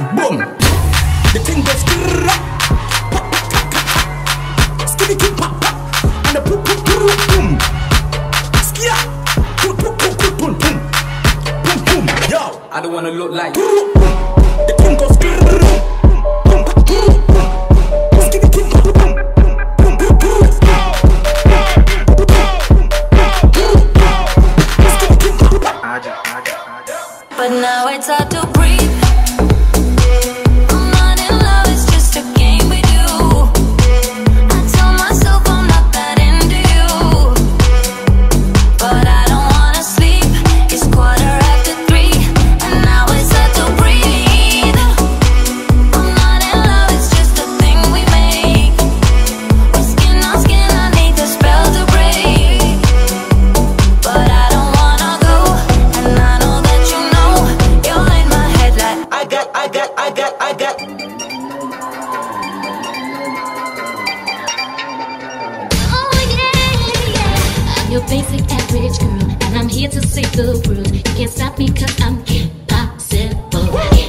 boom. The thing goes skrrrra, pop, skitty keep pop, and the boom, boom, boom, boom. Skia, boom, boom, boom, boom, boom, boom, boom, boom. Yo, I don't wanna look like boom, boom. The thing goes skrrrra, boom, boom, boom, boom. Skitty keep pop, boom, boom, boom, boom, boom. But now it's hard to breathe. I'm not in love, it's just a game we do. I tell myself I'm not that into you, but I don't wanna sleep. It's 3:15, and now it's hard to breathe. I'm not in love, it's just a thing we make. We're skin on skin, I need the spell to break. But I don't wanna go, and I know that you know. You're in my head like I got. Oh yeah. I'm your basic average girl, and I'm here to save the world. You can't stop me 'cause I'm impossible.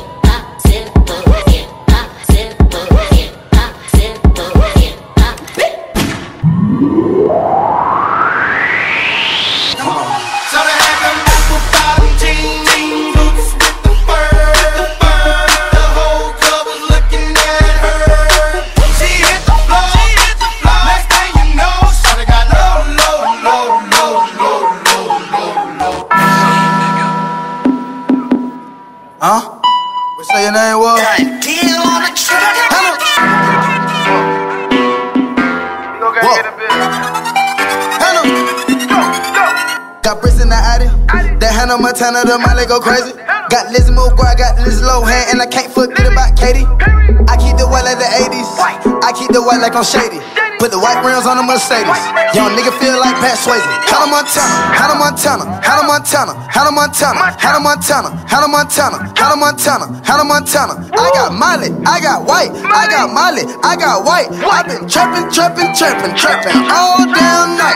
Huh? What say your name was? Deal on the track. Hello. Got bricks in the Addy. That Hannah Montana, the Miley go crazy. Got Lizzie McGuire, got Liz Lohan, and I can't forget about Katie. I keep the white like the 80s. I keep the white like I'm shady. Put the white rims on the Mercedes. Young nigga feel like Pat Swayze. Hannah Montana, Hannah Montana, Hannah Montana, Hannah Montana, Hannah Montana, Hannah Montana, Hannah Montana, Hannah Montana. I got Miley, I got white, I got Miley, I got white. I been trapping all damn night.